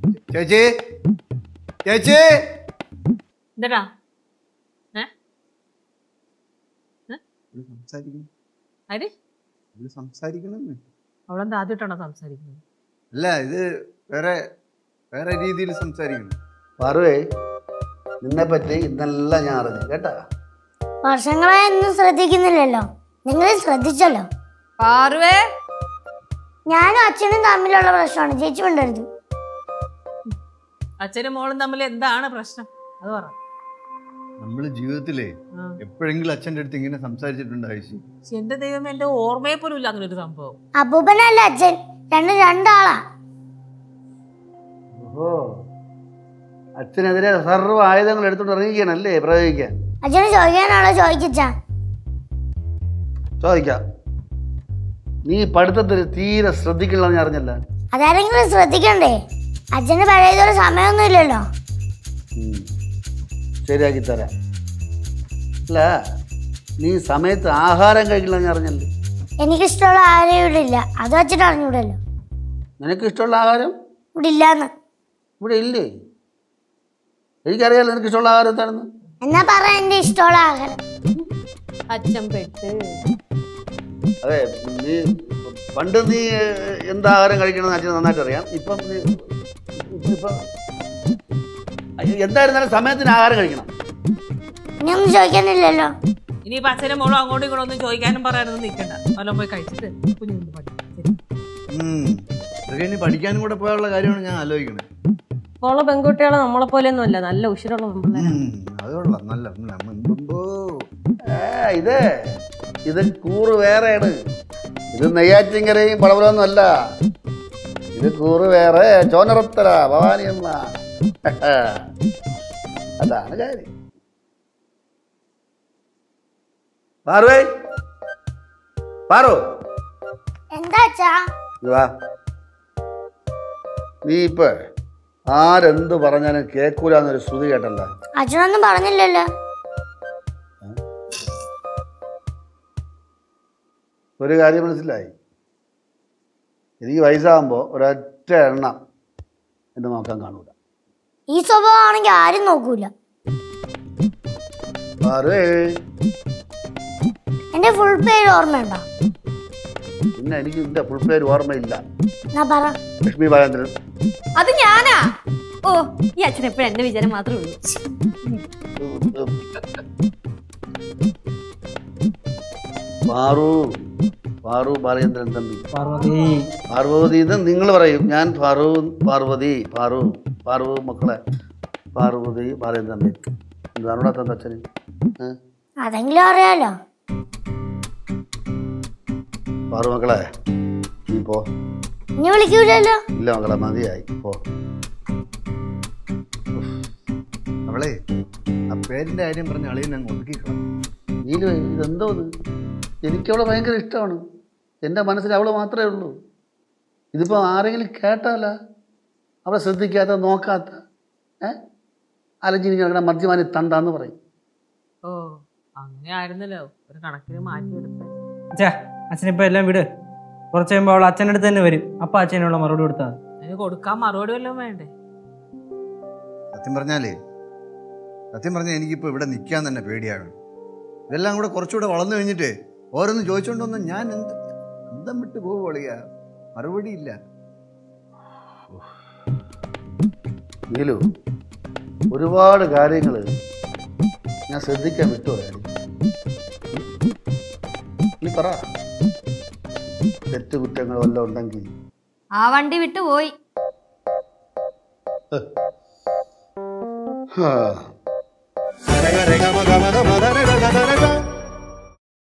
ചേച്ചി ചേച്ചി എന്താ സംസാരിക്കണം അവളെന്താ ആദ്യമായിട്ടാണോ സംസാരിക്കുന്നത്? അല്ല, ഇത് വേറെ വേറെ രീതിയിൽ സംസാരിക്കണം. പറവേ, നിന്നെ പറ്റി ഇന്നെല്ലാം ഞാൻ അറിഞ്ഞു കേട്ടാ. വർഷങ്ങളായി ഒന്നും ശ്രദ്ധിക്കുന്നില്ലല്ലോ, നിങ്ങൾ ശ്രദ്ധിച്ചല്ലോ. പാറുവേ, ഞാനും അച്ഛനും തമ്മിലുള്ള പ്രശ്നമാണ്, ചേച്ചി കൊണ്ടരുത്. അച്ഛനും മോളും തമ്മിൽ എന്താണ് പ്രശ്നം അത് പറ. നമ്മള് ജീവിതത്തിലെ എപ്പോഴെങ്കിലും അച്ഛൻ്റെ അടുത്ത് ഇങ്ങനെ സംസാരിച്ചിട്ടുണ്ടായി? എന്റെ ദൈവം, എന്റെ ഓർമ്മയെ പോലും ഇല്ല അങ്ങനെ ഒരു സംഭവം. അപ്പൂപ്പനല്ല അച്ഛൻ, രണ്ടാളാ. ഓഹോ, അച്ഛനെതിരെ സർവ്വ ആയുധങ്ങൾ എടുത്തോണ്ട് ഇറങ്ങിക്കണല്ലേ പ്രയോഗിക്കാൻ? അച്ഛന് ചോദിക്കാനാണോ? ചോദിക്കാം. നീ പഠിത്തത്തിൽ തീരെ ശ്രദ്ധിക്കണമെന്ന് ഞാൻ അറിഞ്ഞല്ല. അതാരെങ്കിലും ശ്രദ്ധിക്കണ്ടേ? അച്ഛന് പഴയതൊരു സമയമൊന്നും ഇല്ലല്ലോ. ശരിയാക്കി തരാം. അല്ല, നീ സമയത്ത് ആഹാരം കഴിക്കണമെന്ന് ഞാൻ അറിഞ്ഞല്ലേ? എനിക്കിഷ്ടമുള്ള ആഹാരം ഇവിടെ ഇല്ല, അത് അച്ഛൻ അറിഞ്ഞൂടല്ലോ. നിനക്ക് ഇഷ്ടമുള്ള ആഹാരം ഇവിടെ ഇല്ലാന്ന്? ഇവിടെ ഇല്ലേ? എനിക്കറിയാലോ നിനക്ക് ഇഷ്ടമുള്ള ആഹാരം എന്താണെന്ന്. എന്നാ പറ എന്റെ ഇഷ്ടമുള്ള ആഹാരം. അച്ഛൻ പെട്ട്. അതെ, നീ പണ്ട് നീ എന്താഹാരം കഴിക്കണമെന്ന് അച്ഛൻ നന്നായിട്ട് അറിയാം. ഇപ്പം എന്തായിരുന്നാലും സമയത്തിന് ആഹാരം കഴിക്കണം. ഇനിയൊന്നും ചോദിക്കാനില്ലല്ലോ. ഇനിയിപ്പോ അച്ഛനും മോളും അങ്ങോട്ടും ഇങ്ങോട്ടും ഒന്നും ചോദിക്കാനും പറയാനൊന്നും നിൽക്കണ്ട. വല്ലതും പോയി കഴിച്ചിട്ട് കുഞ്ഞു പഠിക്കാനും കൂടെ പോയുള്ള കാര്യമാണ് ഞാൻ ആലോചിക്കണേ. മോളെ പെൺകുട്ടികളെ നമ്മളെ പോലെയൊന്നും അല്ല, നല്ല ഉശിരുള്ള ഇത് കൂറ് വേറെയാണ്. ഇത് നെയ്യാറ്റിൻകരയും പടവലൊന്നും അല്ല. ഇത് കൂറ് വേറെ, ചോനറത്തല ഭവാനിയമ്മ. അതാണ് കാര്യം. പാറു, പാറു, എന്താ അച്ഛാ? നീ ഇപ്പൊ ആരെന്ത് പറഞ്ഞാലും കേൾക്കൂലെന്നൊരു ശ്രുതി കേട്ടല്ല? അച്ഛനൊന്നും പറഞ്ഞില്ലല്ലോ. ഒരു കാര്യം മനസ്സിലായി. എനിക്ക് വയസ്സാകുമ്പോ ഒരൊറ്റ എണ്ണം എന്നെ നോക്കാൻ കാണൂല. ഈ സ്വഭാവം ആണെങ്കിൽ ആരും നോക്കൂല. എന്റെ ഫുൾ പേര് ഓർമ്മയുണ്ടോ? പിന്നെ എനിക്ക് എന്റെ ഫുൾ പേര് ഓർമ്മയില്ല. ലക്ഷ്മി ബാലേന്ദ്രൻ. അത് ഞാനാ. ഓ, ഈ അച്ഛൻ എപ്പോഴും എന്റെ വിചാരം മാത്രമേ ഉള്ളൂ. പാറു ബാലേന്ദ്രൻ തമ്പി. പാർവതി എന്ന് നിങ്ങൾ പറയും, ഞാൻ പാർവതി. പാറു മക്കളെ പാർവതി ബാലേന്ദ്രൻ തമ്പി. എന്താണോടാ തന്റെ അച്ഛന്? അതെങ്കിലും അറിയാലോ. പാറു മക്കളെ, നീ പോ. ഇനി വിളിക്കൂലല്ലോ? ഇല്ല മക്കളെ, മതിയായി, പോ. അവളെ ആ പേരിന്റെ കാര്യം പറഞ്ഞ അളിയൻ അങ്ങ് ഒതുക്കിക്കണം. ഇതെന്തോ എനിക്കവളെ ഭയങ്കര ഇഷ്ടമാണ്. എൻ്റെ മനസ്സിൽ അവള് മാത്രമേ ഉള്ളൂ. ഇതിപ്പോൾ ആരെങ്കിലും കേട്ടാല അവളെ ശ്രദ്ധിക്കാത്ത, നോക്കാത്ത, അലഞ്ഞിരിക്കുന്ന കിടക്കുന്ന മദ്യമാനി തണ്ടാന്ന് പറയും. ഓ, അങ്ങനെ ആയിരുന്നല്ലോ, ഒരു കണക്കിന് മാറ്റിയെടുത്ത്. അച്ഛനിപ്പോ എല്ലാം വിട്. കുറച്ച് കഴിയുമ്പോൾ അവൾ അച്ഛൻ്റെ അടുത്ത് തന്നെ വരും. അപ്പൊ അച്ഛനുള്ള മറുപടി കൊടുത്താൽ അതിന് കൊടുക്കാൻ മറുപടി വല്ലതും വേണ്ടേ? സത്യം പറഞ്ഞാൽ എനിക്കിപ്പോൾ ഇവിടെ നിൽക്കാൻ തന്നെ പേടിയാകണം. ഇതെല്ലാം കൂടെ കുറച്ചുകൂടെ വളർന്നു കഴിഞ്ഞിട്ട് ഓരോന്ന് ചോദിച്ചോണ്ടൊന്ന് ഞാൻ അന്തം വിട്ട് പോവുക. മറുപടിയില്ല. നീലു, ഒരുപാട് കാര്യങ്ങൾ ഞാൻ ശ്രദ്ധിക്കാൻ വിട്ടുപോയാണ്. നീ പറ, തെറ്റുകുറ്റങ്ങൾ വല്ലതും ഉണ്ടെങ്കിൽ. ആ വണ്ടി വിട്ടു പോയി. രേഖ രേഖ മഗ മഗ മദ രേഖ